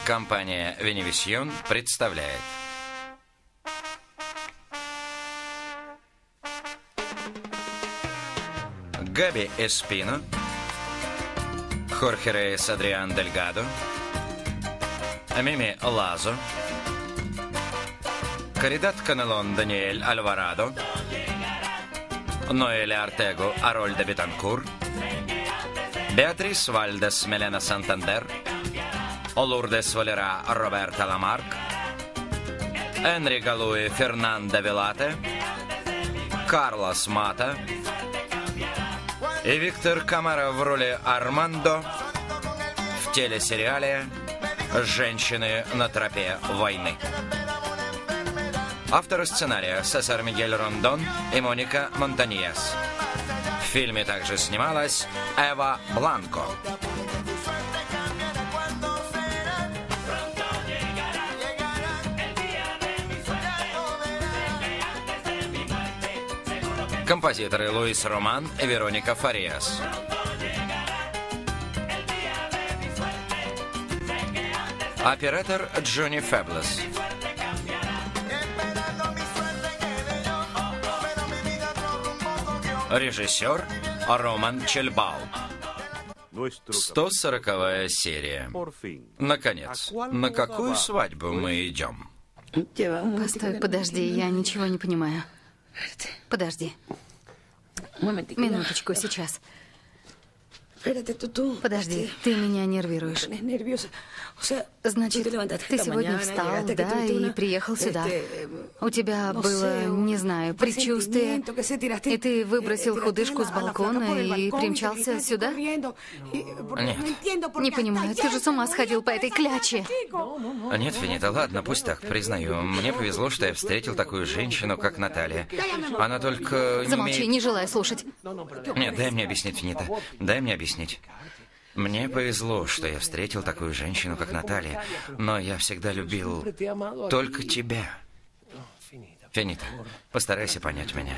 Компания Venevisión представляет. Габи Эспино, Хорхе Рейс Адриан Дельгадо, Мими Лазо, Каридат Канелон Даниэль Альварадо, Ноэля Артего Арольда Бетанкур, Беатрис Вальдес Мелена Сантандер, Олурдес Валера Роберта Ламарк, Энри Галуи Фернандо Вилате, Карлос Мата и Виктор Камара в роли Армандо в телесериале «Женщины на тропе войны». Авторы сценария Сесар Мигель Рондон и Моника Монтаньес. В фильме также снималась Эва Бланко. Композиторы Луис Роман и Вероника Фариас. Оператор Джонни Феблес. Режиссер Роман Чельбау. 140-я серия. Наконец, на какую свадьбу мы идем? Постой, подожди, я ничего не понимаю. Подожди. Минуточку, сейчас. Подожди, ты меня нервируешь. Значит, ты сегодня встал, да, и приехал сюда. У тебя было, не знаю, предчувствие, и ты выбросил худышку с балкона и примчался сюда? Нет. Не понимаю, ты же с ума сходил по этой кляче. Нет, Финита, ладно, пусть так, признаю. Мне повезло, что я встретил такую женщину, как Наталья. Она только Замолчи, не желаю слушать. Нет, дай мне объяснить, Финита. Дай мне объяснить. Мне повезло, что я встретил такую женщину, как Наталья, но я всегда любил только тебя. Финита, постарайся понять меня.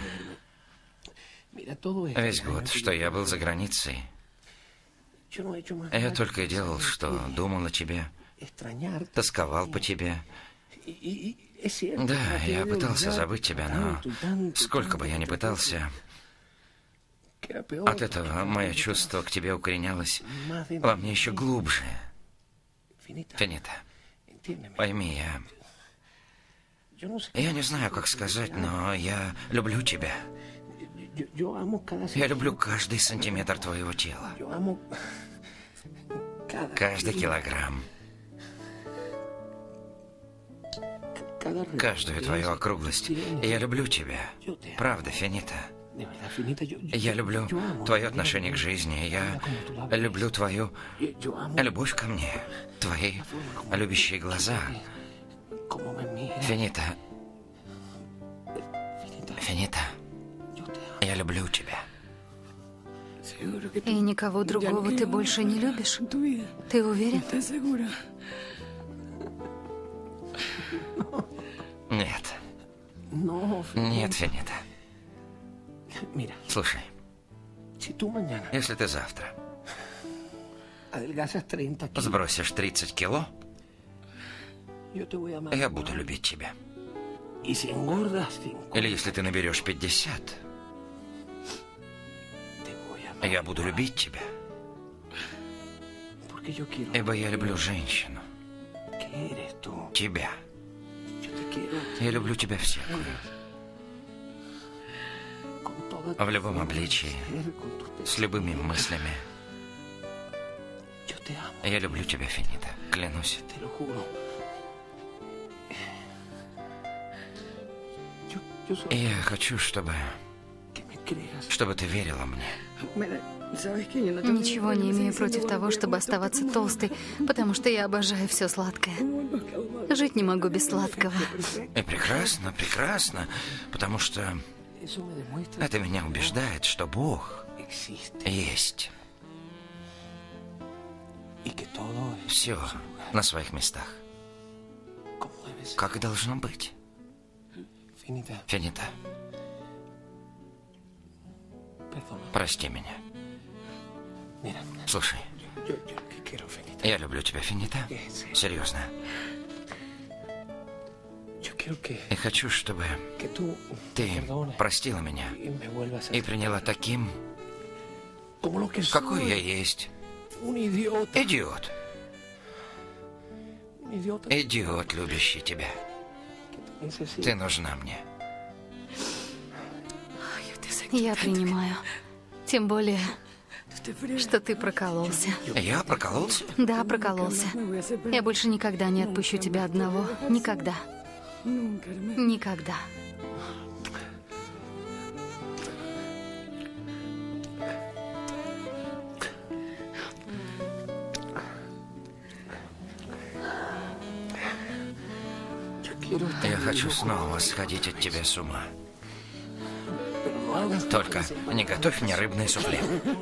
Весь год, что я был за границей, я только и делал, что думал о тебе, тосковал по тебе. Да, я пытался забыть тебя, но сколько бы я ни пытался, от этого мое чувство к тебе укоренялось во мне еще глубже. Финита, пойми, я не знаю, как сказать, но я люблю тебя. Я люблю каждый сантиметр твоего тела. Каждый килограмм. Каждую твою округлость. Я люблю тебя. Правда, Финита. Я люблю твое отношение к жизни. Я люблю твою любовь ко мне. Твои любящие глаза. Финита. Финита. Я люблю тебя. И никого другого ты больше не любишь? Ты уверен? Нет. Нет, Финита. Слушай, если ты завтра сбросишь 30 кило, я буду любить тебя. Или если ты наберешь 50, я буду любить тебя. Ибо я люблю женщину. Тебя. Я люблю тебя всякую. В любом обличии, с любыми мыслями. Я люблю тебя, Финита, клянусь. И я хочу, чтобы ты верила мне. Ничего не имею против того, чтобы оставаться толстой, потому что я обожаю все сладкое. Жить не могу без сладкого. И прекрасно, прекрасно, потому что это меня убеждает, что Бог есть. Все на своих местах. Как и должно быть. Финита, прости меня. Слушай, Я люблю тебя, Финита. Серьезно. И хочу, чтобы ты простила меня и приняла таким, какой я есть. Идиот. Идиот, любящий тебя. Ты нужна мне. Я принимаю. Тем более, что ты прокололся. Я прокололся? Да, прокололся. Я больше никогда не отпущу тебя одного. Никогда. Никогда. Я хочу снова сходить от тебя с ума. Только не готовь мне рыбное суфле.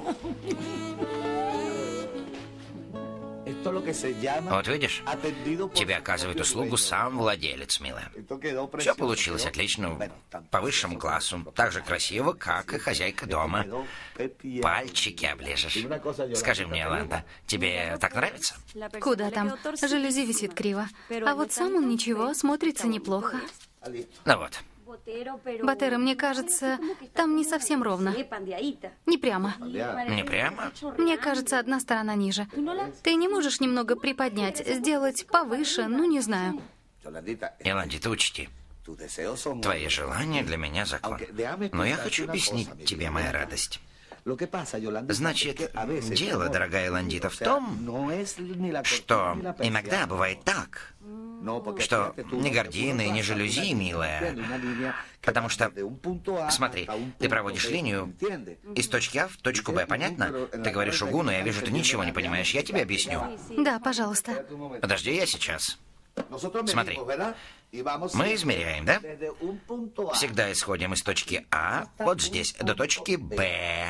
Вот видишь, тебе оказывает услугу сам владелец, милая. Все получилось отлично, по высшему классу. Так же красиво, как и хозяйка дома. Пальчики оближешь. Скажи мне, Иоланда, тебе так нравится? Куда там? Жалюзи висит криво. А вот сам он ничего, смотрится неплохо. Ну вот. Батера, мне кажется, там не совсем ровно. Не прямо. Не прямо? Мне кажется, одна сторона ниже. Ты не можешь немного приподнять, сделать повыше, ну, не знаю. Иоланда, учти. Твои желания для меня закон. Но я хочу объяснить тебе мою радость. Значит, дело, дорогая Иоландита, в том, что иногда бывает так, что не гордины, не жалюзи, милая. Потому что, смотри, ты проводишь линию из точки А в точку Б, понятно? Ты говоришь угу, но я вижу, ты ничего не понимаешь. Я тебе объясню. Да, пожалуйста. Подожди, я сейчас. Смотри, мы измеряем, да? Всегда исходим из точки А, вот здесь, до точки Б.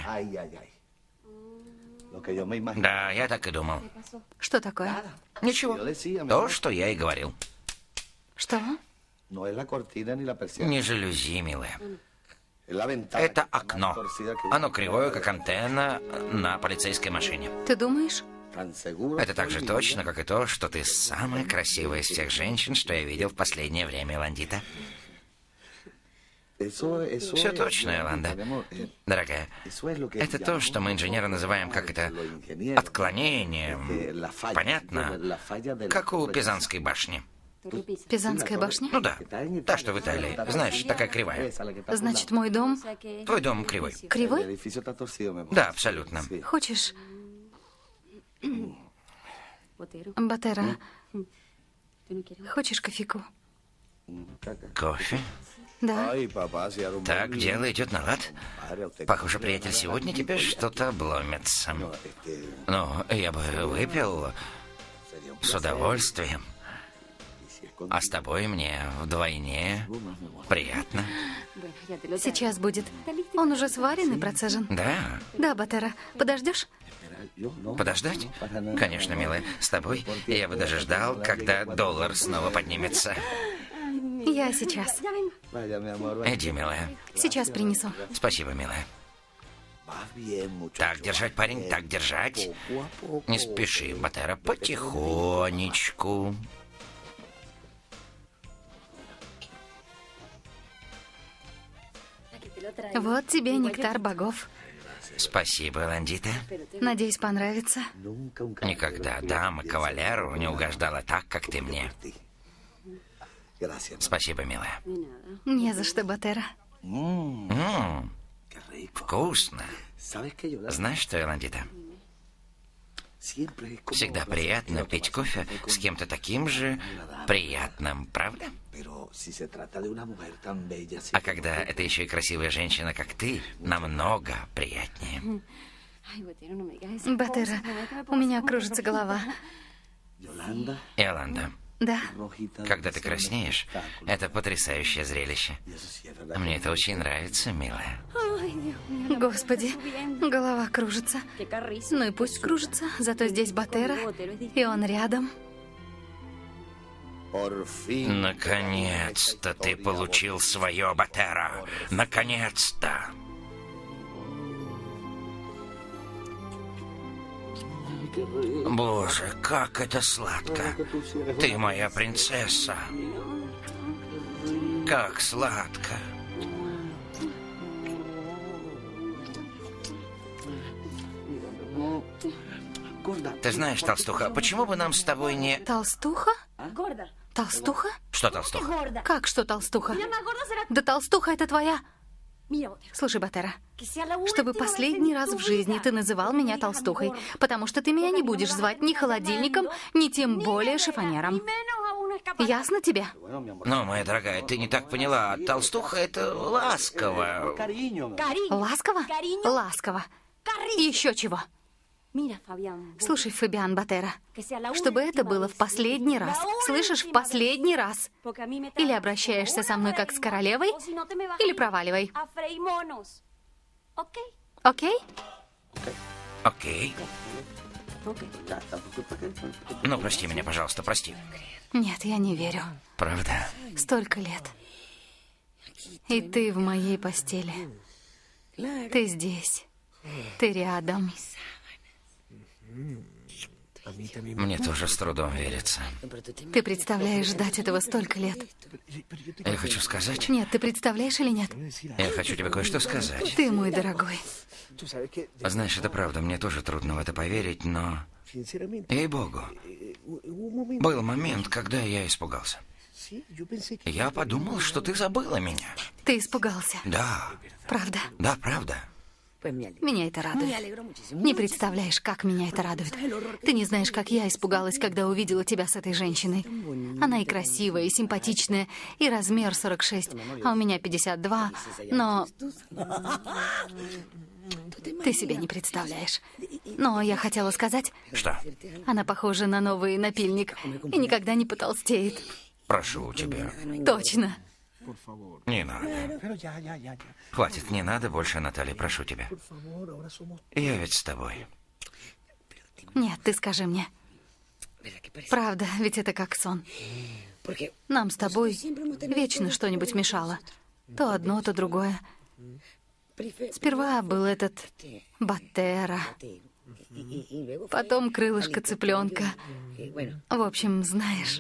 Да, я так и думал. Что такое? Ничего. То, что я и говорил. Что? Не жалюзи, милая. Это окно. Оно кривое, как антенна на полицейской машине. Ты думаешь? Это так же точно, как и то, что ты самая красивая из всех женщин, что я видел в последнее время, Иоландита. Все точно, Иоланда. Дорогая, это то, что мы, инженеры, называем, как это, отклонением. Понятно? Как у Пизанской башни. Пизанская башня? Ну да, та, что в Италии. Знаешь, такая кривая. Значит, мой дом... Твой дом кривой. Кривой? Да, абсолютно. Хочешь... Батера, хочешь кофейку? Кофе? Да. Так, дело идет на лад. Похоже, приятель, сегодня тебе что-то обломится. Ну, я бы выпил с удовольствием. А с тобой мне вдвойне приятно. Сейчас будет. Он уже сварен и процежен. Да? Да, Батера. Подождешь? Подождать? Конечно, милая. С тобой я бы даже ждал, когда доллар снова поднимется. Я сейчас. Иди, милая. Сейчас принесу. Спасибо, милая. Так держать, парень, так держать. Не спеши, Батера, потихонечку. Вот тебе нектар богов. Спасибо, Иоландита. Надеюсь, понравится. Никогда дама кавалеру не угождала так, как ты мне. Спасибо, милая. Не за что, Батера. Вкусно. Знаешь что, Иоландита? Всегда приятно пить кофе с кем-то таким же приятным, правда? А когда это еще и красивая женщина, как ты, намного приятнее. Батера, у меня кружится голова. Иоланда, Да. когда ты краснеешь, это потрясающее зрелище. Мне это очень нравится, милая. Господи, голова кружится. Ну и пусть кружится, зато здесь Батера, и он рядом. Наконец-то ты получил свое, Батера. Наконец-то. Боже, как это сладко. Ты моя принцесса. Как сладко. Ты знаешь, толстуха, почему бы нам с тобой не... Толстуха? Толстуха? Что толстуха? Как что толстуха? Да толстуха это твоя... Слушай, Батера, чтобы последний раз в жизни ты называл меня толстухой, потому что ты меня не будешь звать ни холодильником, ни тем более шифонером. Ясно тебе? Ну, моя дорогая, ты не так поняла. Толстуха — это ласково. Ласково? Ласково. Еще чего? Слушай, Фабиан Батера, чтобы это было в последний раз. Слышишь, в последний раз. Или обращаешься со мной как с королевой, или проваливай. Окей? Окей. Ну, прости меня, пожалуйста, прости. Нет, я не верю. Правда? Столько лет. И ты в моей постели. Ты здесь. Ты рядом. Мне тоже с трудом верится. Ты представляешь ждать этого столько лет? Я хочу сказать... Нет, ты представляешь или нет? Я хочу тебе кое-что сказать. Ты мой дорогой. Знаешь, это правда, мне тоже трудно в это поверить, но... Ей-богу. Был момент, когда я испугался. Я подумал, что ты забыла меня. Ты испугался? Да. Правда? Да, правда. Меня это радует. Не представляешь, как меня это радует. Ты не знаешь, как я испугалась, когда увидела тебя с этой женщиной. Она и красивая, и симпатичная, и размер 46, а у меня 52, но... Ты себе не представляешь. Но я хотела сказать... Что? Она похожа на новый напильник и никогда не потолстеет. Прошу тебя. Точно. Не надо. Хватит, не надо больше, Наталья, прошу тебя. Я ведь с тобой. Нет, ты скажи мне. Правда, ведь это как сон. Нам с тобой вечно что-нибудь мешало. То одно, то другое. Сперва был этот Батера. Потом крылышко цыпленка. В общем, знаешь...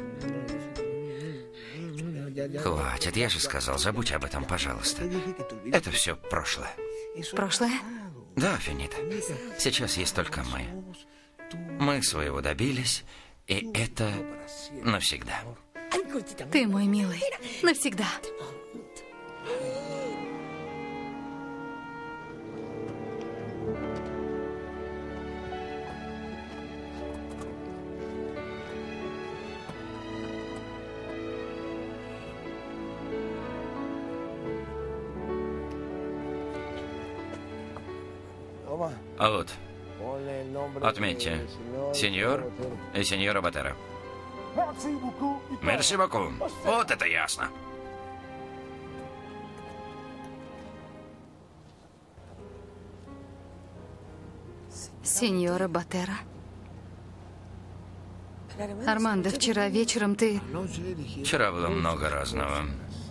Хватит, я же сказал, забудь об этом, пожалуйста. Это все прошлое. Прошлое? Да, Финита. Сейчас есть только мы. Мы своего добились, и это навсегда. Ты мой милый. Навсегда. А вот, отметьте, сеньор и сеньора Батера. Мерси боку. Вот это ясно. Сеньора Батера. Армандо, вчера вечером ты... Вчера было много разного.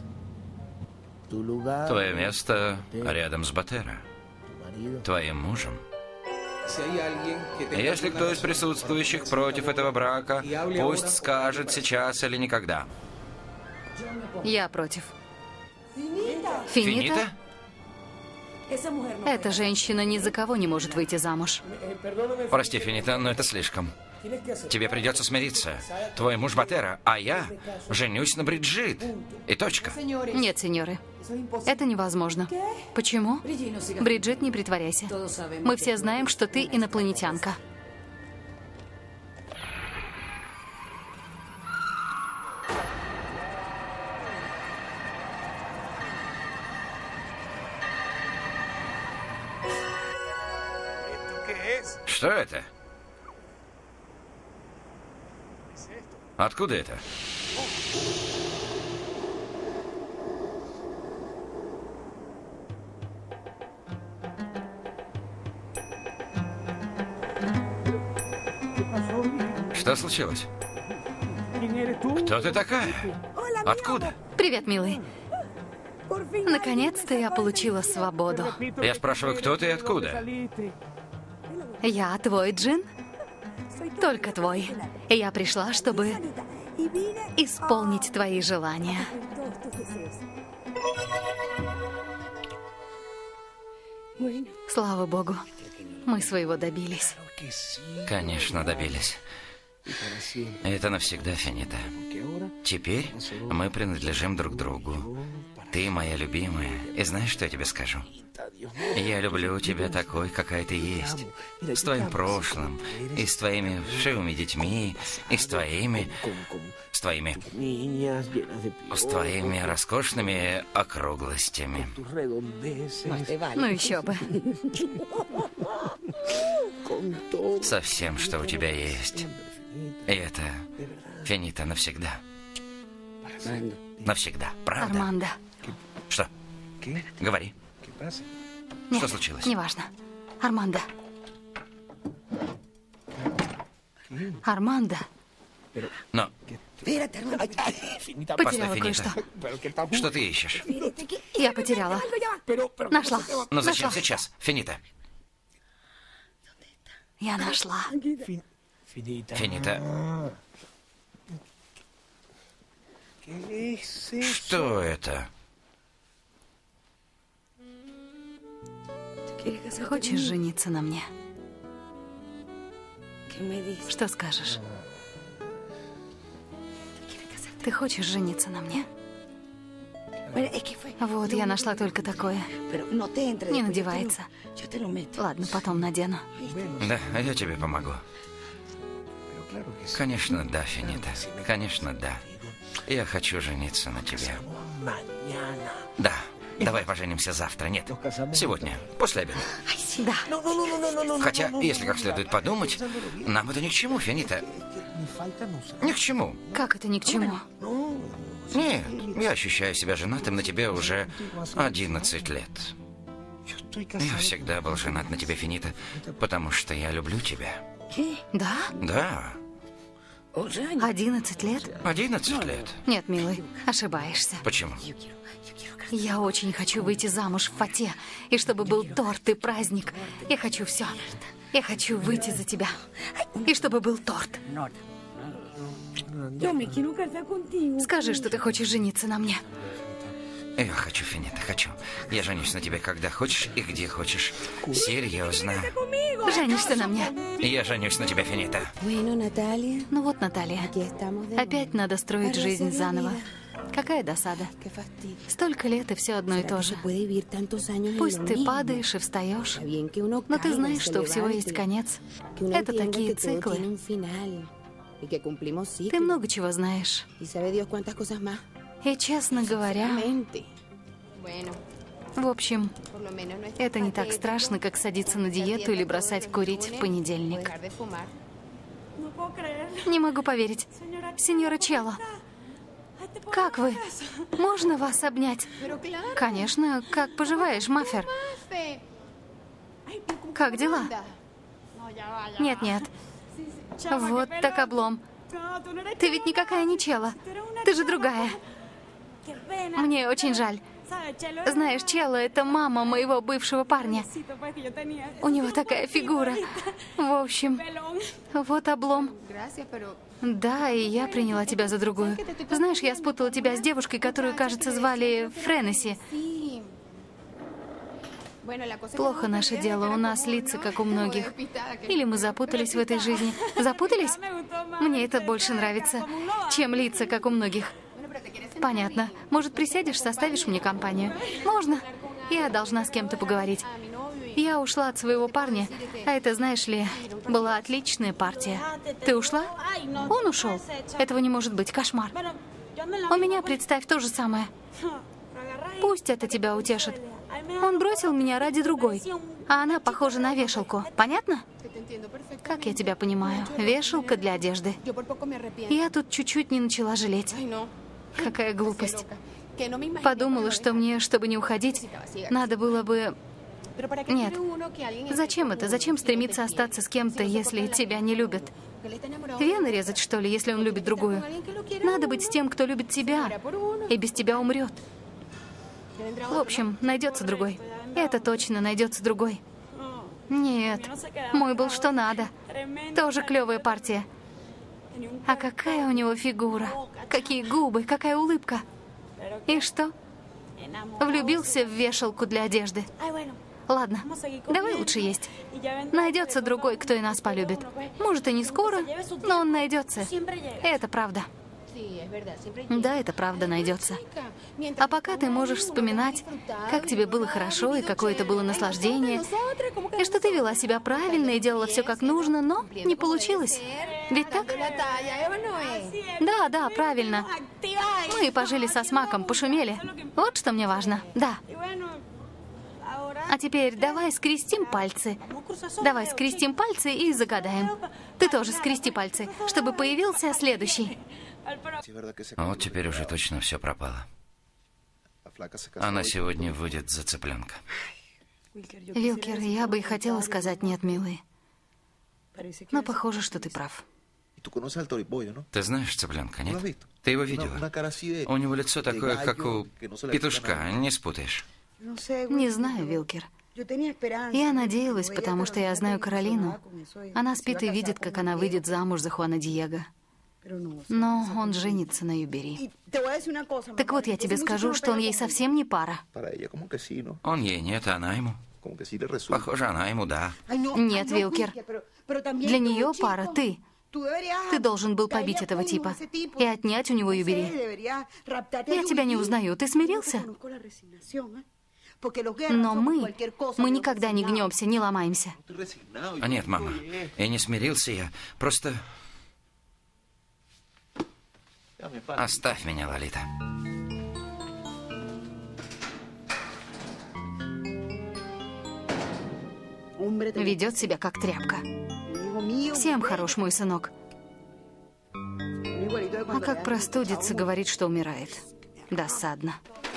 Твое место рядом с Батера. Твоим мужем. Если кто из присутствующих против этого брака, пусть скажет сейчас или никогда. Я против. Финита? Эта женщина ни за кого не может выйти замуж. Прости, Финита, но это слишком. Тебе придется смириться. Твой муж Батера, а я женюсь на Бриджит. И точка. Нет, сеньоры. Это невозможно. Почему? Бриджит, не притворяйся. Мы все знаем, что ты инопланетянка. Что это? Откуда это? Что случилось? Кто ты такая? Откуда? Привет, милый. Наконец-то я получила свободу. Я спрашиваю, кто ты и откуда? Я твой джин? только твой. И я пришла, чтобы исполнить твои желания. Слава Богу, мы своего добились. Конечно, добились. Это навсегда, Финита. Теперь мы принадлежим друг другу. Ты моя любимая. И знаешь, что я тебе скажу? Я люблю тебя такой, какая ты есть. С твоим прошлым, и с твоими вшивыми детьми, и с твоими роскошными округлостями. Ну еще бы. Со всем, что у тебя есть. И это, Финита, навсегда. Навсегда, правда? Армандо. Что? Говори. Нет, что случилось? Неважно. Армандо. Армандо. Но... Потеряла кое-что. Что ты ищешь? Я потеряла. Нашла. Но зачем Нашла. сейчас, Финита? Я нашла. Финита. Что это? Хочешь жениться на мне? Что скажешь? Ты хочешь жениться на мне? Вот, я нашла только такое. Не надевается. Ладно, потом надену. Да, я тебе помогу. Конечно, да, Финита. Конечно, да. Я хочу жениться на тебе. Да. Давай поженимся завтра. Нет, сегодня, после обеда. Да. Хотя, если как следует подумать, нам это ни к чему, Финита. Ни к чему. Как это ни к чему? Нет, я ощущаю себя женатым на тебе уже 11 лет. Я всегда был женат на тебе, Финита, потому что я люблю тебя. Да? Да. 11 лет? 11 лет. Нет, милый, ошибаешься. Почему? Я очень хочу выйти замуж в Фате, и чтобы был торт и праздник. Я хочу все. Я хочу выйти за тебя. И чтобы был торт. Скажи, что ты хочешь жениться на мне. Я хочу, Финита, хочу. Я женюсь на тебе, когда хочешь и где хочешь. Серьезно. Женишься на мне? Я женюсь на тебя, Финита. Ну вот, Наталья. Опять надо строить жизнь заново. Какая досада. Столько лет и все одно и то же. Пусть ты падаешь и встаешь, но ты знаешь, что у всего есть конец. Это такие циклы. Ты много чего знаешь. И, честно говоря, в общем, это не так страшно, как садиться на диету или бросать курить в понедельник. Не могу поверить. Сеньора Чело, как вы? Можно вас обнять? Конечно. Как поживаешь, Мафер? Как дела? Нет-нет. Вот так облом. Ты ведь никакая не Чело. Ты же другая. Мне очень жаль. Знаешь, Чело — это мама моего бывшего парня. У него такая фигура. В общем, вот облом. Да, и я приняла тебя за другую. Знаешь, я спутала тебя с девушкой, которую, кажется, звали Френеси. Плохо наше дело, у нас лица, как у многих. Или мы запутались в этой жизни. Запутались? Мне это больше нравится, чем лица, как у многих. Понятно. Может, присядешь, составишь мне компанию? Можно. Я должна с кем-то поговорить. Я ушла от своего парня, а это, знаешь ли, была отличная партия. Ты ушла? Он ушел. Этого не может быть. Кошмар. У меня, представь, то же самое. Пусть это тебя утешит. Он бросил меня ради другой, а она похожа на вешалку. Понятно? Как я тебя понимаю? Вешалка для одежды. Я тут чуть-чуть не начала жалеть. Какая глупость. Подумала, что мне, чтобы не уходить, надо было бы... Нет. Зачем это? Зачем стремиться остаться с кем-то, если тебя не любят? Вены резать, что ли, если он любит другую? Надо быть с тем, кто любит тебя, и без тебя умрет. В общем, найдется другой. Это точно, найдется другой. Нет, мой был что надо. Тоже клевая партия. А какая у него фигура, какие губы, какая улыбка. И что? Влюбился в вешалку для одежды. Ладно, давай лучше есть. Найдется другой, кто и нас полюбит. Может, и не скоро, но он найдется. Это правда. Да, это правда найдется. А пока ты можешь вспоминать, как тебе было хорошо и какое это было наслаждение, и что ты вела себя правильно и делала все как нужно, но не получилось. Ведь так? Да, да, правильно. Мы пожили со смаком, пошумели. Вот что мне важно. Да. А теперь давай скрестим пальцы. Давай скрестим пальцы и загадаем. Ты тоже скрести пальцы, чтобы появился следующий. Вот теперь уже точно все пропало. Она сегодня выйдет за цыпленка. Вилкер, я бы и хотела сказать нет, милый. Но похоже, что ты прав. Ты знаешь цыпленка, нет? Ты его видела? У него лицо такое, как у петушка, не спутаешь. Не знаю, Вилкер. Я надеялась, потому что я знаю Каролину. Она спит и видит, как она выйдет замуж за Хуана Диего. Но он женится на Юбери. Так вот, я тебе скажу, что он ей совсем не пара. Он ей нет, а она ему. Похоже, она ему да. Нет, Вилкер. Для нее пара ты. Ты должен был побить этого типа и отнять у него Юбери. Я тебя не узнаю. Ты смирился? Но мы никогда не гнемся, не ломаемся. Нет, мама, я не смирился, я просто... Оставь меня, Лолита. Ведет себя как тряпка. Всем хорош мой сынок. А как простудится, говорит, что умирает. Досадно.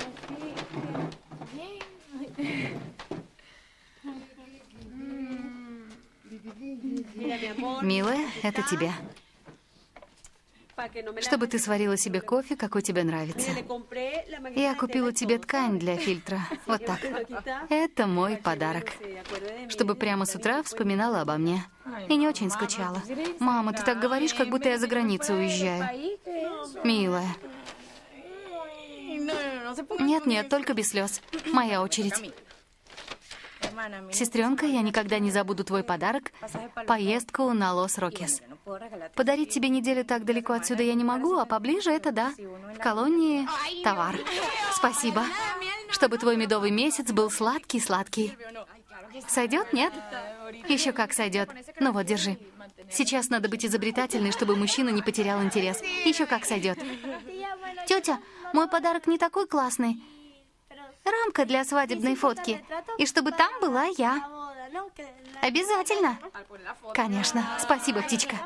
Милая, это тебе. Чтобы ты сварила себе кофе, какой тебе нравится. Я купила тебе ткань для фильтра. Вот так. Это мой подарок. Чтобы прямо с утра вспоминала обо мне. И не очень скучала. Мама, ты так говоришь, как будто я за границу уезжаю. Милая. Нет, только без слез. Моя очередь. Сестренка, я никогда не забуду твой подарок. Поездку на Лос-Рокес. Подарить тебе неделю так далеко отсюда я не могу, а поближе это да. В колонии товар. Спасибо. Чтобы твой медовый месяц был сладкий-сладкий. Сойдет, нет? Еще как сойдет. Ну вот, держи. Сейчас надо быть изобретательной, чтобы мужчина не потерял интерес. Еще как сойдет. Тетя, мой подарок не такой классный. Рамка для свадебной фотки. И чтобы там была я. Обязательно. Конечно. Спасибо, птичка.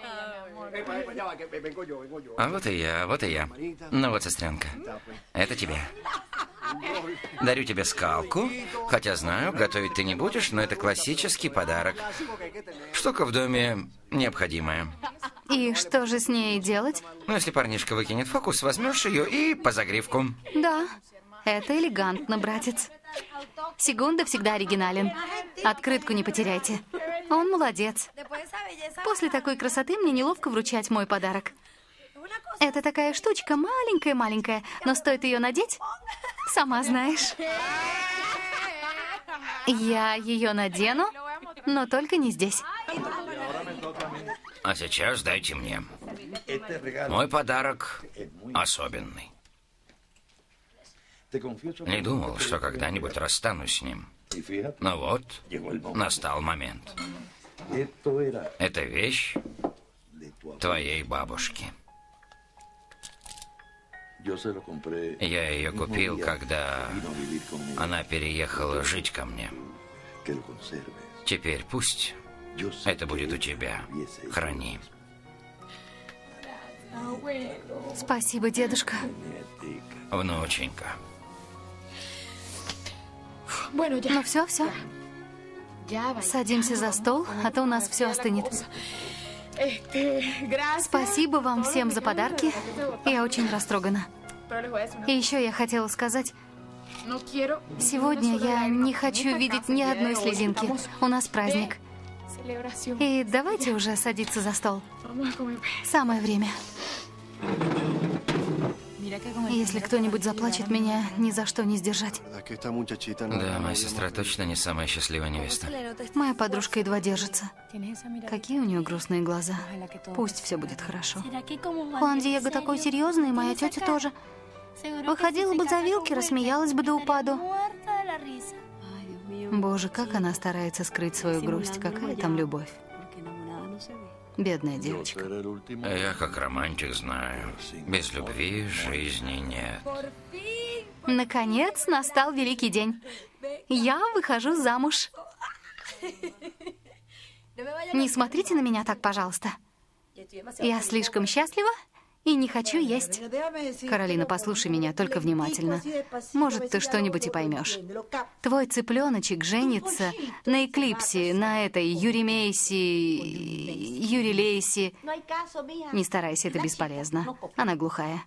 А вот и я, вот и я. Ну вот, сестренка, это тебе. Дарю тебе скалку, хотя знаю, готовить ты не будешь, но это классический подарок. Штука в доме необходимая. И что же с ней делать? Ну, если парнишка выкинет фокус, возьмешь ее и по загривку. Да, это элегантно, братец. Сегунда всегда оригинален. Открытку не потеряйте. Он молодец. После такой красоты мне неловко вручать мой подарок. Это такая штучка, маленькая-маленькая, но стоит ее надеть, сама знаешь. Я ее надену, но только не здесь. А сейчас дайте мне. Мой подарок особенный. Не думал, что когда-нибудь расстанусь с ним. Но вот, настал момент. Это вещь твоей бабушки. Я ее купил, когда она переехала жить ко мне. Теперь пусть это будет у тебя. Храни. Спасибо, дедушка. Внученька. Ну все. Садимся за стол, а то у нас все остынет. Спасибо вам всем за подарки. Я очень растрогана. И еще я хотела сказать, Сегодня я не хочу видеть ни одной слезинки. У нас праздник. И давайте уже садиться за стол. Самое время. Если кто-нибудь заплачет, меня ни за что не сдержать. Да, моя сестра точно не самая счастливая невеста. Моя подружка едва держится. Какие у нее грустные глаза. Пусть все будет хорошо. Хуан Диего такой серьезный, и моя тетя тоже. Выходила бы за вилки, рассмеялась бы до упаду. Боже, как она старается скрыть свою грусть. Какая там любовь. Бедная девочка. Я как романтик знаю. Без любви жизни нет. Наконец настал великий день. Я выхожу замуж. Не смотрите на меня так, пожалуйста. Я слишком счастлива и не хочу есть. Каролина, послушай меня только внимательно. Может, ты что-нибудь и поймешь. Твой цыпленочек женится на Эклипсе, на этой Юрилейси. Не старайся, это бесполезно. Она глухая.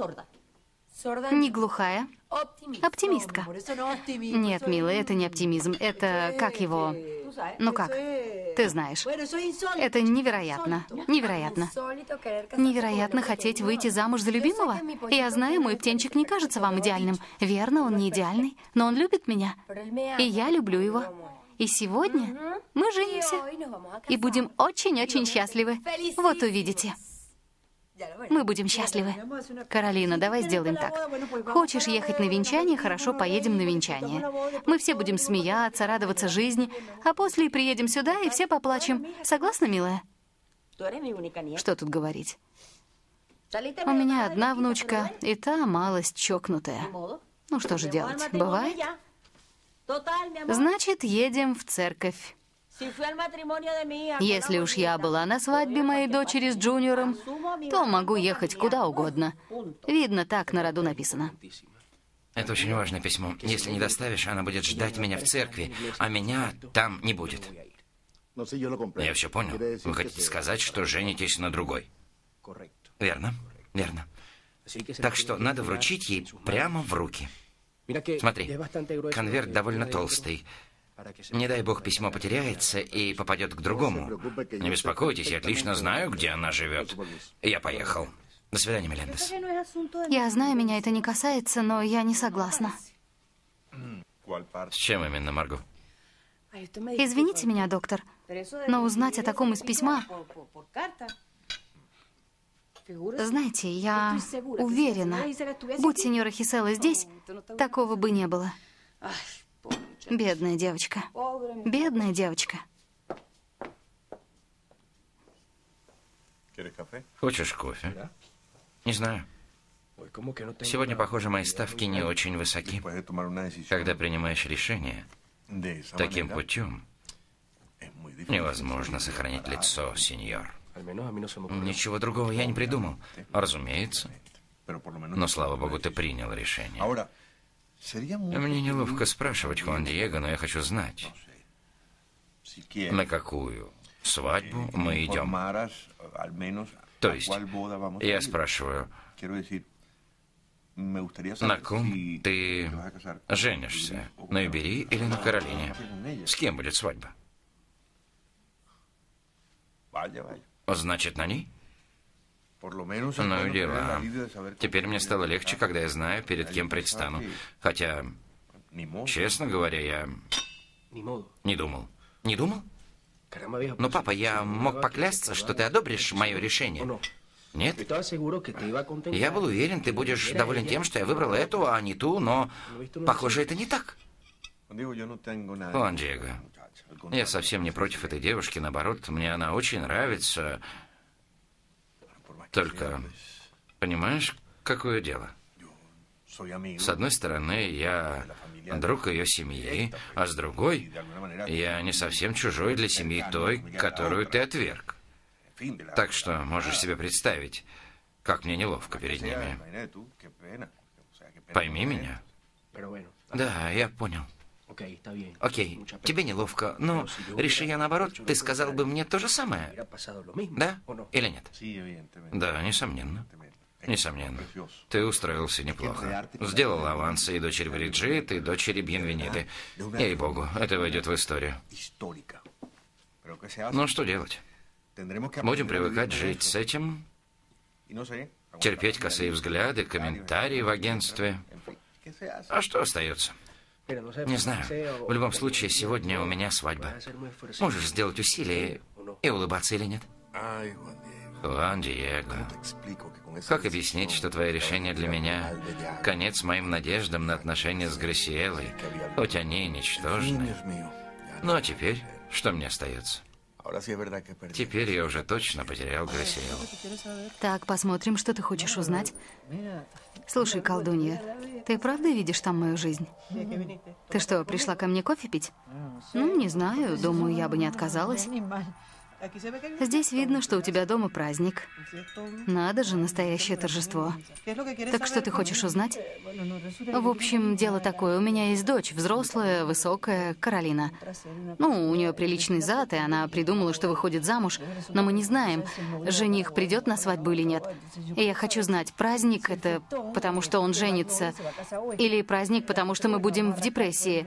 Не глухая. Оптимистка. Нет, милая, это не оптимизм. Это как его... Ну как? Ты знаешь. Это невероятно. Невероятно. Невероятно хотеть выйти замуж за любимого? Я знаю, мой птенчик не кажется вам идеальным. Верно, он не идеальный, но он любит меня. И я люблю его. И сегодня мы женимся. И будем очень-очень счастливы. Вот увидите. Мы будем счастливы. Каролина, давай сделаем так. Хочешь ехать на венчание? Хорошо, поедем на венчание. Мы все будем смеяться, радоваться жизни, а после приедем сюда и все поплачем. Согласна, милая? Что тут говорить? У меня одна внучка, и та малость чокнутая. Ну что же делать? Бывает? Значит, едем в церковь. Если уж я была на свадьбе моей дочери с Джуниором, то могу ехать куда угодно. Видно, так на роду написано. Это очень важное письмо. Если не доставишь, она будет ждать меня в церкви, а меня там не будет. Я все понял. Вы хотите сказать, что женитесь на другой? Верно, верно. Так что надо вручить ей прямо в руки. Смотри, конверт довольно толстый. Не дай бог письмо потеряется и попадет к другому. Не беспокойтесь, я отлично знаю, где она живет. Я поехал. До свидания, Мелендес. Я знаю, меня это не касается, но я не согласна. С чем именно, Марго? Извините меня, доктор, но узнать о таком из письма... Знаете, я уверена, будь сеньора Хисела здесь, такого бы не было. Бедная девочка. Бедная девочка. Хочешь кофе? Не знаю. Сегодня, похоже, мои ставки не очень высоки. Когда принимаешь решение таким путем, невозможно сохранить лицо, сеньор. Ничего другого я не придумал. Разумеется. Но, слава богу, ты принял решение. Мне неловко спрашивать, Хуан Диего, но я хочу знать, на какую свадьбу мы идем. То есть, я спрашиваю, на ком ты женишься? На Юбери или на Каролине? С кем будет свадьба? Значит, на ней? Ну и дела. Теперь мне стало легче, когда я знаю, перед кем предстану. Хотя, честно говоря, я не думал. Не думал? Но, папа, я мог поклясться, что ты одобришь мое решение. Нет? Я был уверен, ты будешь доволен тем, что я выбрал эту, а не ту, но, похоже, это не так. Хуан Диего, я совсем не против этой девушки, наоборот, мне она очень нравится. Только, понимаешь, какое дело? С одной стороны, я друг ее семьи, а с другой, я не совсем чужой для семьи той, которую ты отверг. Так что можешь себе представить, как мне неловко перед ними. Пойми меня. Да, я понял. Окей, тебе неловко, но реши я наоборот, ты сказал бы мне то же самое. Да? Или нет? Да, несомненно. Несомненно. Ты устроился неплохо. Сделал авансы и дочери Бриджит, и дочери Бьенвениты. Ей-богу, это войдет в историю. Ну, что делать? Будем привыкать жить с этим, терпеть косые взгляды, комментарии в агентстве. А что остается? Не знаю. В любом случае, сегодня у меня свадьба. Можешь сделать усилие и улыбаться или нет? Хуан Диего, как объяснить, что твое решение для меня — конец моим надеждам на отношения с Грасиелой, хоть они и ничтожны? Ну а теперь, что мне остается? Теперь я уже точно потерял Грасиелу. Так, посмотрим, что ты хочешь узнать. Слушай, колдунья, ты правда видишь там мою жизнь? Ты что, пришла ко мне кофе пить? Ну, не знаю, думаю, я бы не отказалась. Здесь видно, что у тебя дома праздник. Надо же, настоящее торжество. Так что ты хочешь узнать? В общем, дело такое. У меня есть дочь, взрослая, высокая, Каролина. Ну, у нее приличный зад, и она придумала, что выходит замуж. Но мы не знаем, жених придет на свадьбу или нет. И я хочу знать, праздник это потому, что он женится, или праздник, потому что мы будем в депрессии.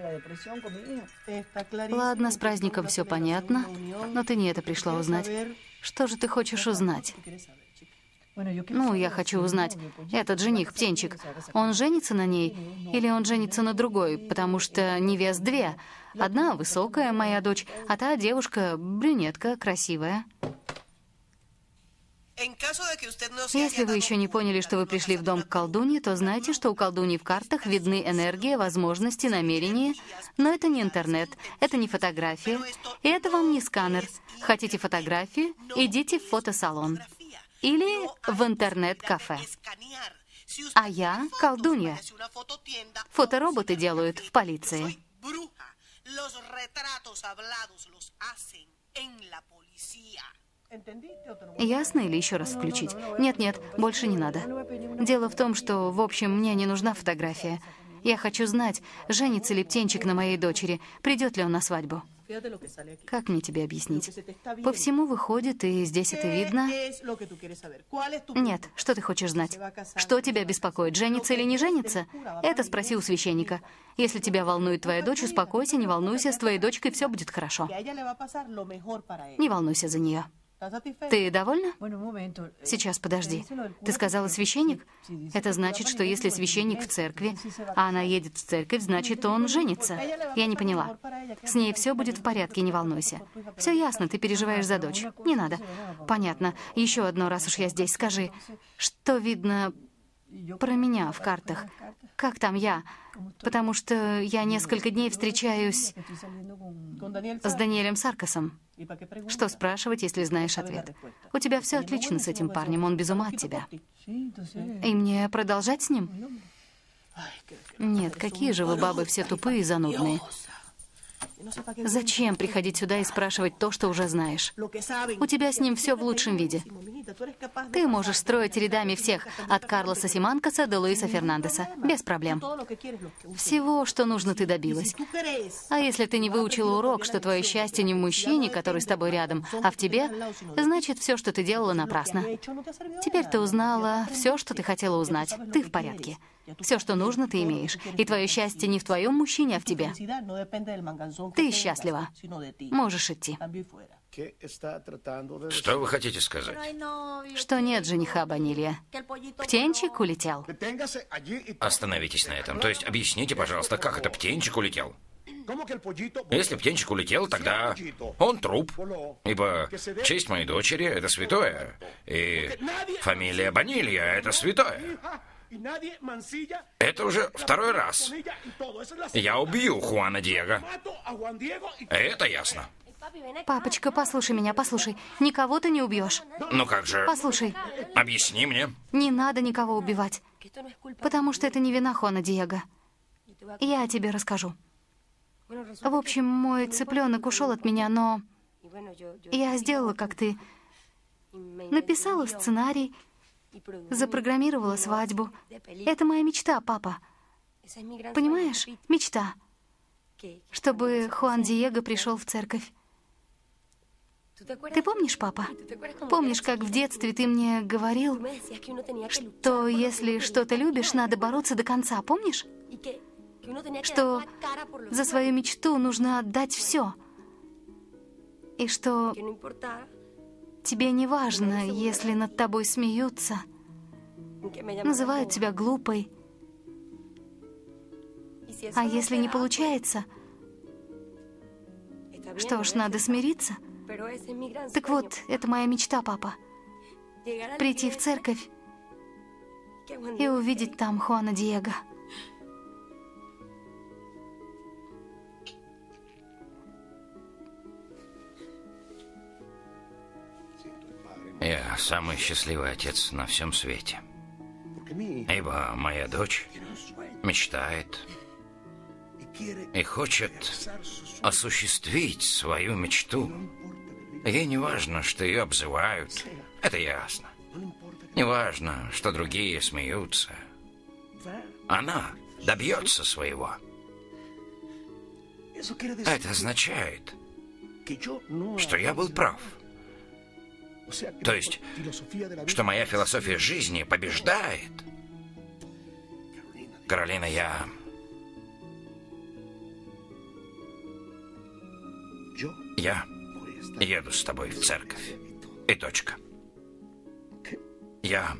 Ладно, с праздником все понятно, но ты не это пришла узнать. Что же ты хочешь узнать? Ну, я хочу узнать, этот жених, птенчик, он женится на ней или он женится на другой, потому что невест две. Одна высокая, моя дочь, а та девушка брюнетка, красивая. Если вы еще не поняли, что вы пришли в дом к колдунье, то знайте, что у колдуньи в картах видны энергия, возможности, намерения. Но это не интернет, это не фотография, и это вам не сканер. Хотите фотографию? Идите в фотосалон. Или в интернет-кафе. А я колдунья. Фотороботы делают в полиции. Ясно или еще раз включить? Нет-нет, больше не надо. Дело в том, что, в общем, мне не нужна фотография. Я хочу знать, женится ли птенчик на моей дочери, придет ли он на свадьбу. Как мне тебе объяснить? По всему выходит, и здесь это видно. Нет, что ты хочешь знать? Что тебя беспокоит, женится или не женится? Это спроси у священника. Если тебя волнует твоя дочь, успокойся, не волнуйся, с твоей дочкой все будет хорошо. Не волнуйся за нее. Ты довольна? Сейчас, подожди. Ты сказала священник? Это значит, что если священник в церкви, а она едет в церковь, значит, он женится. Я не поняла. С ней все будет в порядке, не волнуйся. Все ясно, ты переживаешь за дочь. Не надо. Понятно. Еще одно, раз уж я здесь, скажи, что видно про меня в картах? Как там я? Потому что я несколько дней встречаюсь с Даниэлем Саркасом. Что спрашивать, если знаешь ответ? У тебя все отлично с этим парнем, он без ума от тебя. И мне продолжать с ним? Нет, какие же вы, бабы, все тупые и занудные. Зачем приходить сюда и спрашивать то, что уже знаешь? У тебя с ним все в лучшем виде. Ты можешь строить рядами всех, от Карлоса Симанкаса до Луиса Фернандеса, без проблем. Всего, что нужно, ты добилась. А если ты не выучила урок, что твое счастье не в мужчине, который с тобой рядом, а в тебе, значит, все, что ты делала, напрасно. Теперь ты узнала все, что ты хотела узнать. Ты в порядке. Все, что нужно, ты имеешь. И твое счастье не в твоем мужчине, а в тебе. Ты счастлива. Можешь идти. Что вы хотите сказать? Что нет жениха, Банилья. Птенчик улетел. Остановитесь на этом. То есть объясните, пожалуйста, как это птенчик улетел? Если птенчик улетел, тогда он труп. Ибо честь моей дочери — это святое. И фамилия Банилья — это святое. Это уже второй раз. Я убью Хуана Диего. Это ясно. Папочка, послушай меня, послушай. Никого ты не убьешь. Ну как же? Послушай. Объясни мне. Не надо никого убивать. Потому что это не вина Хуана Диего. Я тебе расскажу. В общем, мой цыпленок ушел от меня, но я сделала, как ты. Написала сценарий, запрограммировала свадьбу. Это моя мечта, папа. Понимаешь? Мечта. Чтобы Хуан Диего пришел в церковь. Ты помнишь, папа? Помнишь, как в детстве ты мне говорил, что если что-то любишь, надо бороться до конца, помнишь? Что за свою мечту нужно отдать все. И что тебе не важно, если над тобой смеются, называют тебя глупой. А если не получается, что ж, надо смириться. Так вот, это моя мечта, папа. Прийти в церковь и увидеть там Хуана Диего. Я самый счастливый отец на всем свете. Ибо моя дочь мечтает и хочет осуществить свою мечту. Ей не важно, что ее обзывают. Это ясно. Не важно, что другие смеются. Она добьется своего. Это означает, что я был прав. То есть, что моя философия жизни побеждает. Каролина, я еду с тобой в церковь. И точка. Я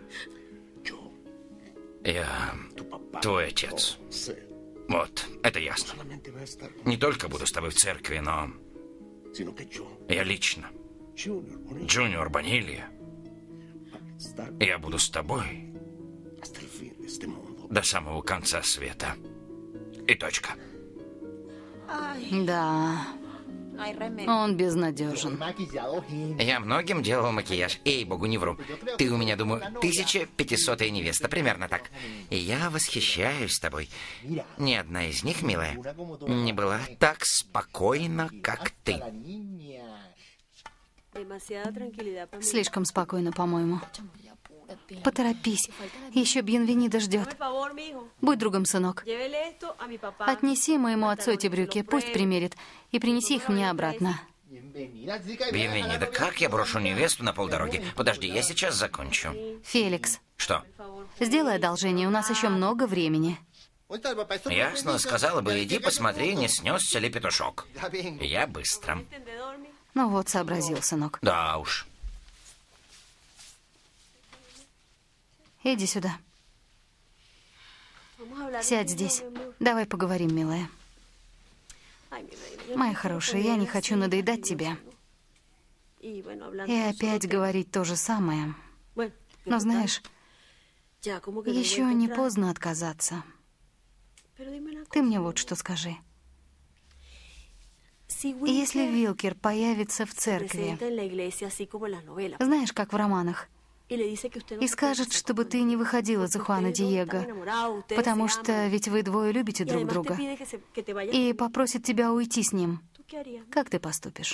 твой отец. Вот, это ясно. Не только буду с тобой в церкви, но я лично. Джуниор Банилья. Я буду с тобой до самого конца света. И точка. Да, он безнадежен. Я многим делал макияж. Ей-богу, не вру. Ты у меня, думаю, 1500-я невеста. Примерно так. И я восхищаюсь тобой. Ни одна из них, милая, не была так спокойна, как ты. Слишком спокойно, по-моему. Поторопись. Еще Бьенвенида ждет. Будь другом, сынок. Отнеси моему отцу эти брюки, пусть примерит, и принеси их мне обратно. Бьенвенида, как я брошу невесту на полдороги? Подожди, я сейчас закончу. Феликс. Что? Сделай одолжение, у нас еще много времени. Ясно, сказала бы, иди посмотри, не снесся ли петушок. Я быстро. Ну вот, сообразил, сынок. Да уж. Иди сюда. Сядь здесь. Давай поговорим, милая. Моя хорошая, я не хочу надоедать тебе. И опять говорить то же самое. Но знаешь, еще не поздно отказаться. Ты мне вот что скажи. Если Уилкер появится в церкви, знаешь, как в романах, и скажет, чтобы ты не выходила за Хуана Диего, потому что ведь вы двое любите друг друга, и попросит тебя уйти с ним, как ты поступишь?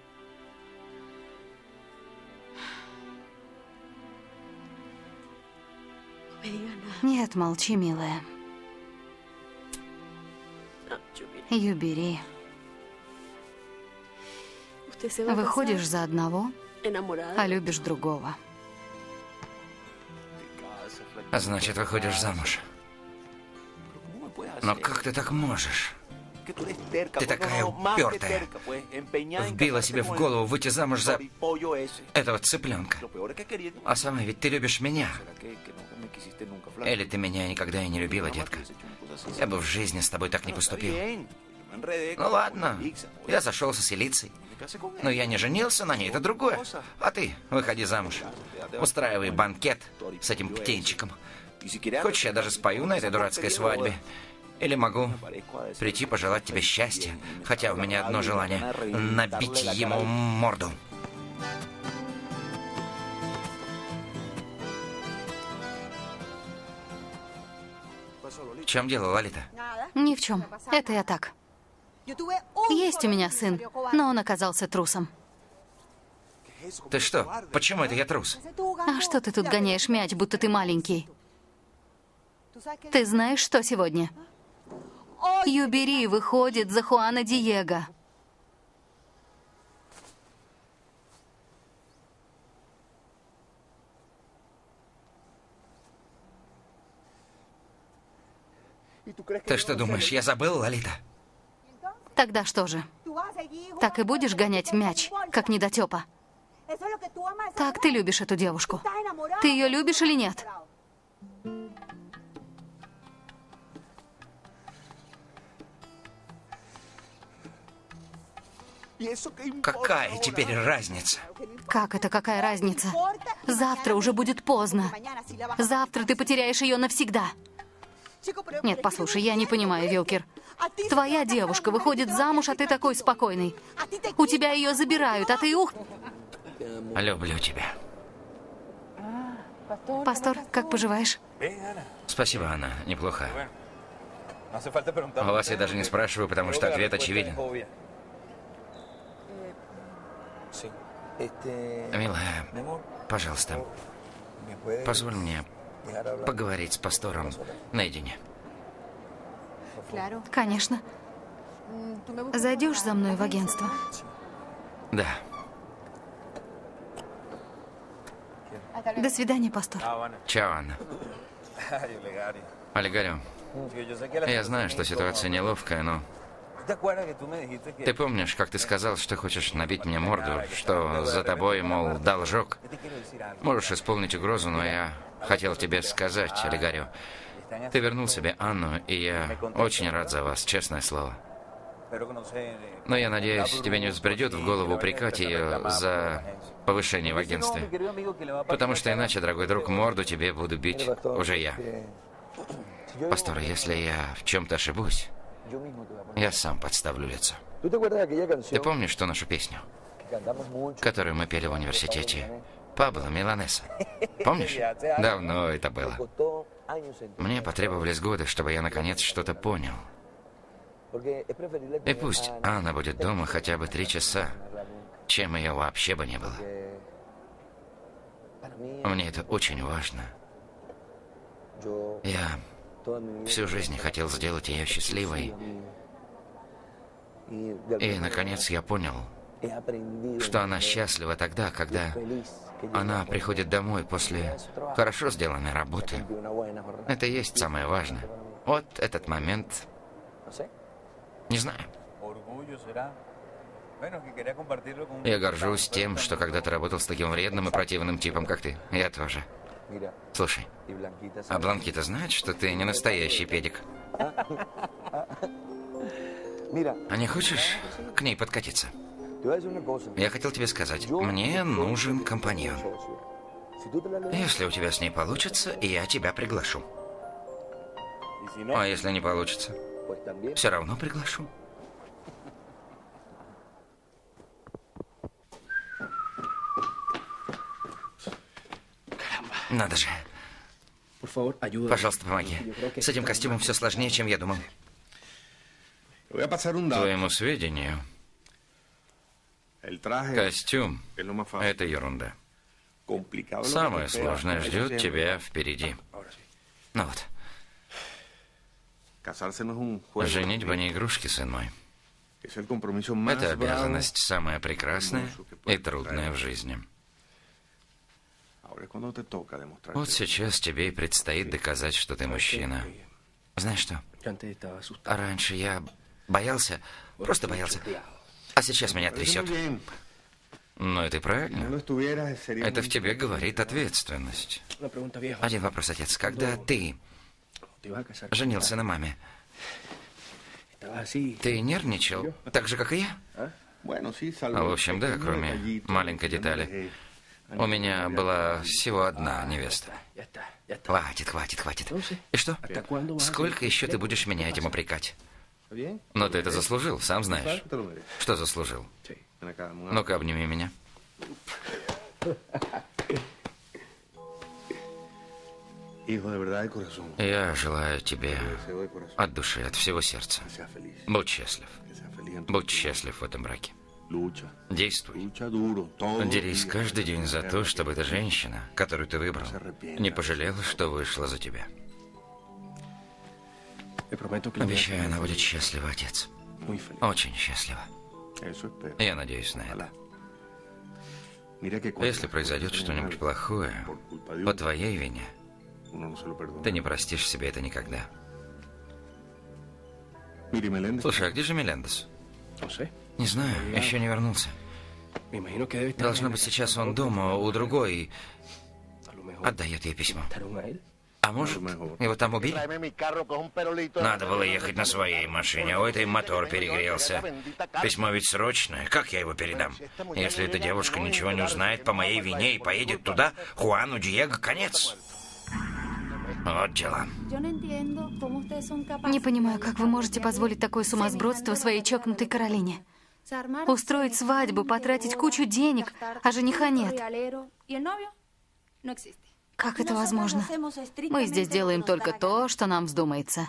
Нет, молчи, милая. Юбери. Выходишь за одного, а любишь другого. Значит, выходишь замуж. Но как ты так можешь? Ты такая упертая. Вбила себе в голову выйти замуж за этого цыпленка. А сама ведь ты любишь меня. Или ты меня никогда и не любила, детка? Я бы в жизни с тобой так не поступил. Ну ладно, я сошелся с Элицей. Но я не женился на ней, это другое. А ты выходи замуж. Устраивай банкет с этим птенчиком. Хочешь, я даже спою на этой дурацкой свадьбе? Или могу прийти пожелать тебе счастья, хотя у меня одно желание — набить ему морду. В чем дело, Лолита? Ни в чем. Это я так. Есть у меня сын, но он оказался трусом. Ты что? Почему это я трус? А что ты тут гоняешь мяч, будто ты маленький? Ты знаешь, что сегодня? Юбери выходит за Хуана Диего. Ты что думаешь, я забыл, Лолита? Тогда что же? Так и будешь гонять мяч, как недотепа? Так ты любишь эту девушку. Ты ее любишь или нет? Какая теперь разница? Как это какая разница? Завтра уже будет поздно. Завтра ты потеряешь ее навсегда. Нет, послушай, я не понимаю, Вилкер. Твоя девушка выходит замуж, а ты такой спокойный. У тебя ее забирают, а ты ух... Люблю тебя. Пастор, как поживаешь? Спасибо, Анна. Неплохо. У вас я даже не спрашиваю, потому что ответ очевиден. Милая, пожалуйста, позволь мне поговорить с пастором наедине. Конечно. Зайдешь за мной в агентство? Да. До свидания, пастор. Чао, Анна. Олегарю, я знаю, что ситуация неловкая, но... Ты помнишь, как ты сказал, что хочешь набить мне морду, что за тобой, мол, должок? Можешь исполнить угрозу, но я хотел тебе сказать, Олегарю. Ты вернул себе Анну, и я очень рад за вас, честное слово. Но я надеюсь, тебе не взбредет в голову упрекать ее за повышение в агентстве. Потому что иначе, дорогой друг, морду тебе буду бить уже я. Пастор, если я в чем-то ошибусь, я сам подставлю лицо. Ты помнишь ту нашу песню, которую мы пели в университете? Пабло Миланеса. Помнишь? Давно это было. Мне потребовались годы, чтобы я наконец что-то понял. И пусть Анна будет дома хотя бы 3 часа, чем ее вообще бы не было. Мне это очень важно. Я всю жизнь хотел сделать ее счастливой. И, наконец, я понял, что она счастлива тогда, когда она приходит домой после хорошо сделанной работы. Это и есть самое важное. Вот этот момент... Не знаю. Я горжусь тем, что когда-то работал с таким вредным и противным типом, как ты. Я тоже. Слушай, а Бланкита знает, что ты не настоящий педик? А не хочешь к ней подкатиться? Я хотел тебе сказать, мне нужен компаньон. Если у тебя с ней получится, я тебя приглашу. А если не получится? Все равно приглашу. Надо же. Пожалуйста, помоги. С этим костюмом все сложнее, чем я думал. Твоему сведению, костюм – это ерунда. Самое сложное ждет тебя впереди. Ну вот. Женитьба не игрушки, сын мой. Это обязанность самая прекрасная и трудная в жизни. Вот сейчас тебе и предстоит доказать, что ты мужчина. Знаешь что? Раньше я боялся, просто боялся. А сейчас меня трясет. Ну, это и правильно. Это в тебе говорит ответственность. Один вопрос, отец. Когда ты женился на маме, ты нервничал, так же, как и я? В общем, да, кроме маленькой детали. У меня была всего одна невеста. Хватит, хватит, хватит. И что? Сколько еще ты будешь меня этим упрекать? Но ты это заслужил, сам знаешь. Что заслужил? Ну-ка, обними меня. Я желаю тебе от души, от всего сердца. Будь счастлив. Будь счастлив в этом браке. Действуй. Дерись каждый день за то, чтобы эта женщина, которую ты выбрал, не пожалела, что вышла за тебя. Обещаю, она будет счастлива, отец. Очень счастлива. Я надеюсь на это. Если произойдет что-нибудь плохое по твоей вине, ты не простишь себе это никогда. Слушай, а где же Мелендес? Не знаю, еще не вернулся. Должно быть, сейчас он дома у другой отдает ей письмо. А может, его там убили? Надо было ехать на своей машине, а у этой мотор перегрелся. Письмо ведь срочное, как я его передам? Если эта девушка ничего не узнает по моей вине и поедет туда, Хуану Диего конец. Вот дела. Не понимаю, как вы можете позволить такое сумасбродство своей чокнутой Каролине. Устроить свадьбу, потратить кучу денег, а жениха нет. Как это возможно? Мы здесь делаем только то, что нам вздумается.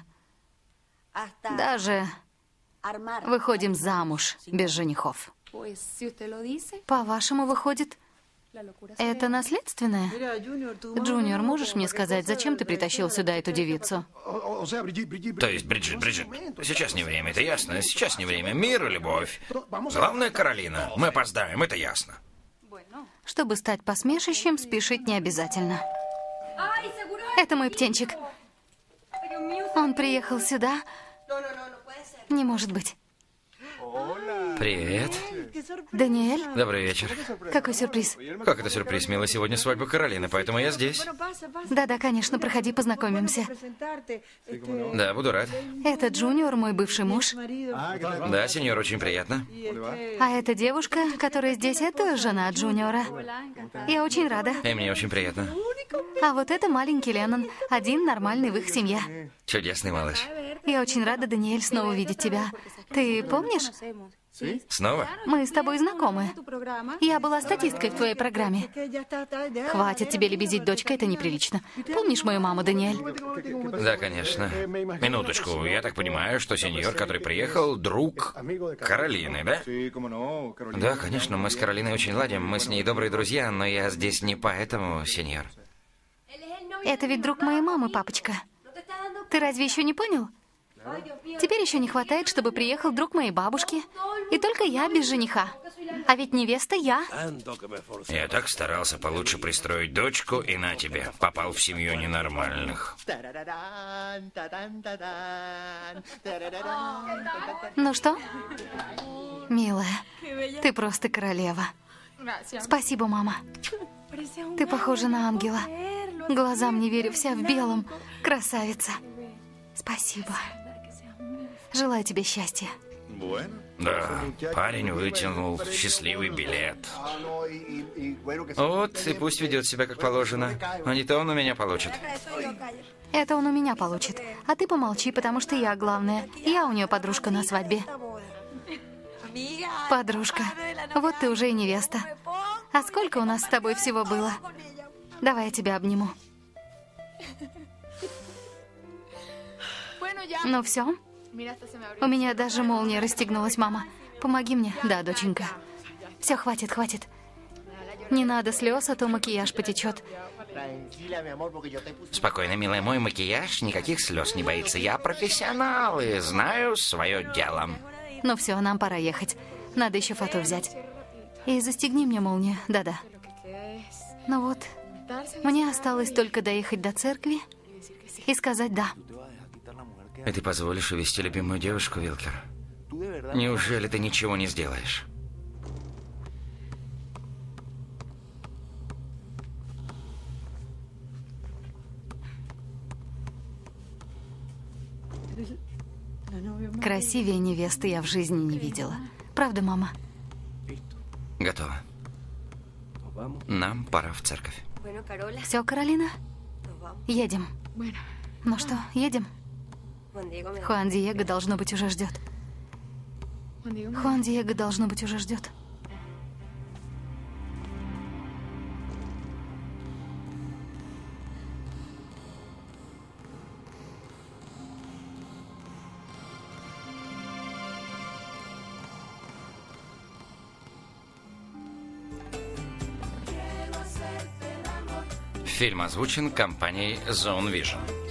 Даже выходим замуж без женихов. По-вашему, выходит, это наследственное? Джуниор, можешь мне сказать, зачем ты притащил сюда эту девицу? То есть, Бриджит, сейчас не время, это ясно. Сейчас не время. Мир и любовь. Главное, Каролина. Мы опоздаем, это ясно. Чтобы стать посмешищем, спешить не обязательно. Это мой птенчик. Он приехал сюда. Не может быть. Привет. Даниэль? Добрый вечер. Какой сюрприз? Как это сюрприз, милый? Сегодня свадьба Каролины, поэтому я здесь. Да-да, конечно, проходи, познакомимся. Да, буду рад. Это Джуниор, мой бывший муж. Да, сеньор, очень приятно. А эта девушка, которая здесь, это жена Джуниора. Я очень рада. И мне очень приятно. А вот это маленький Леннон, один нормальный в их семье. Чудесный малыш. Я очень рада, Даниэль, снова видеть тебя. Ты помнишь? Снова? Мы с тобой знакомы. Я была статисткой в твоей программе. Хватит тебе лебезить, дочка, это неприлично. Помнишь мою маму, Даниэль? Да, конечно. Минуточку, я так понимаю, что сеньор, который приехал, друг Каролины, да? Да, конечно, мы с Каролиной очень ладим, мы с ней добрые друзья, но я здесь не поэтому, сеньор. Это ведь друг моей мамы, папочка. Ты разве еще не понял? Теперь еще не хватает, чтобы приехал друг моей бабушки. И только я без жениха. А ведь невеста я. Я так старался получше пристроить дочку, и на тебе. Попал в семью ненормальных. Ну что? Милая, ты просто королева. Спасибо, мама. Ты похожа на ангела. Глазам не верю, вся в белом. Красавица. Спасибо. Желаю тебе счастья. Да, парень вытянул счастливый билет. Вот, и пусть ведет себя как положено. А не то он у меня получит. Это он у меня получит. А ты помолчи, потому что я главная. Я у нее подружка на свадьбе. Подружка. Вот ты уже и невеста. А сколько у нас с тобой всего было? Давай я тебя обниму. Ну все? У меня даже молния расстегнулась, мама. Помоги мне. Да, доченька. Все, хватит, хватит. Не надо слез, а то макияж потечет. Спокойно, милая, мой макияж никаких слез не боится. Я профессионал и знаю свое дело. Ну все, нам пора ехать. Надо еще фото взять. И застегни мне молнию. Да-да. Ну вот, мне осталось только доехать до церкви и сказать «да». И ты позволишь увезти любимую девушку, Вилкер? Неужели ты ничего не сделаешь? Красивее невесты я в жизни не видела. Правда, мама? Готово. Нам пора в церковь. Все, Каролина? Едем. Ну что, едем? Хуан Диего, должно быть, уже ждет. Хуан Диего, должно быть, уже ждет. Фильм озвучен компанией Zone Vision.